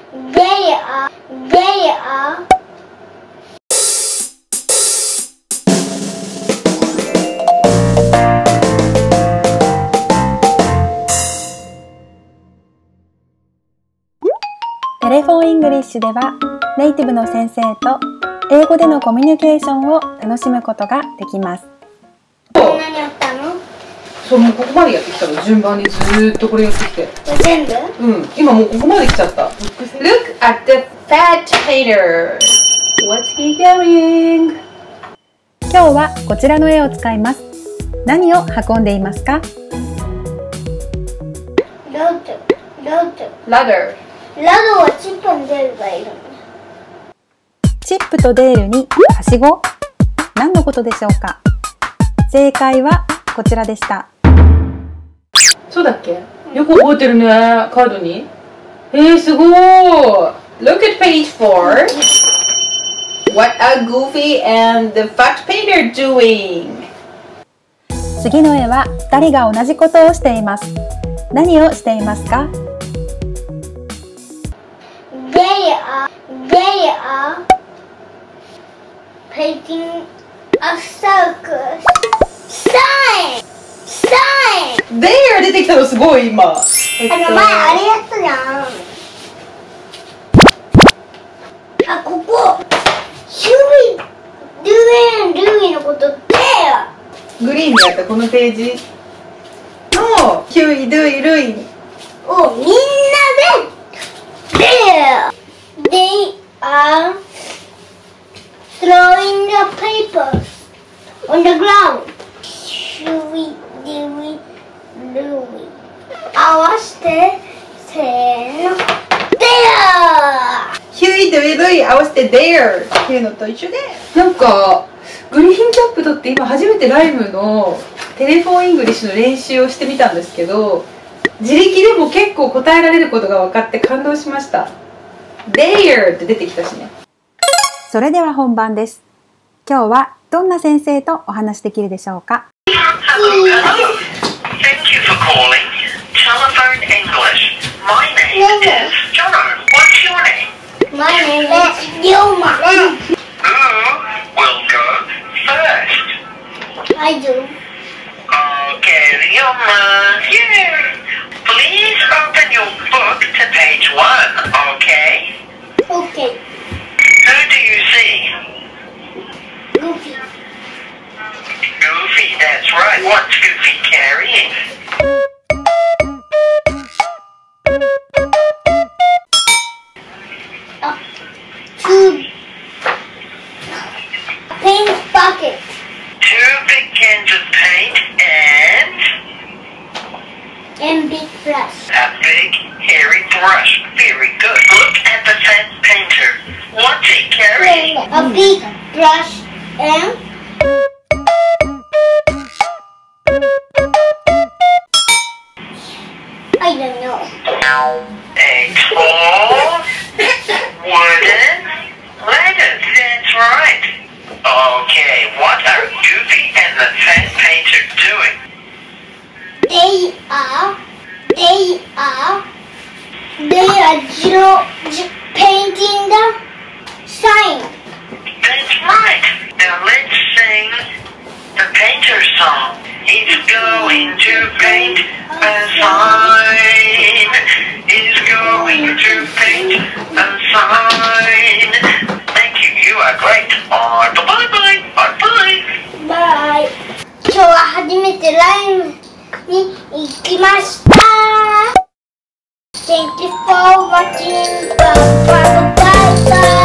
テレフォンイングリッシュではネイティブの先生と英語でのコミュニケーションを楽しむことができます。 何やったの？ そう、もうここまでやってきたの。順番にずーっとこれやってきて。 全部？ うん、今もうここまで来ちゃった。Look at the fat tater. What's he doing? 今日はこちらの絵を使います。何を運んでいますか？ ラド。 Ladder. ラドはチップに出ればいいの。 チップとデールにはしご？何のことでしょうか？正解はこちらでした。 そうだっけ？よく覚えてるね、カードに。すごーい。Look at page 4. What are Goofy and the fat painter doing? 次の絵は2人が同じことをしています。何をしていますか？ They are painting a circus. Sign! There 出てきたのすごい今。 前あれやったじゃん。あ、ここ。Huey, Dewey のこと There! グリーンでやったこのページのヒューイ、ドゥイ、ルイをみんなで There! They are throwing the papers on the ground. Huey, Dewey, Louie. 合わせてせーの There! ヒューイ、ドゥイ、ルイ合わせて There っていうのと一緒で、なんかグリーンキャップ取って今初めてライムのテレフォンイングリッシュの練習をしてみたんですけど、自力でも結構答えられることが分かって感動しました。There って出てきたしね。 それでは本番です。今日はどんな先生とお話できるでしょうか？ Hello. Thank you for calling Telephone English. My name is Jono. What's your name? My name is Yoma. Who will go first? I do. Okay, Yoma. Here. Please open your book to page 1, okay? Okay. Who do you see? Goofy. Goofy, that's right. What's Goofy carrying? Two paint bucket. 2 big cans of paint And big brush. a big hairy brush. Very good. Look at the fat painter. What's he carrying? A big brush and I don't know. A tall wooden ladder. That's right. Okay, what are Goofy and the fat painter doing? They are painting the sign. That's right. Now let's sing the painter song. He's going to paint a sign. He's going to paint a sign. Thank you. You are great. Bye bye. Bye bye. Bye. 今日は初めてライムに行きました。Thank you for watching. Bye bye bye bye.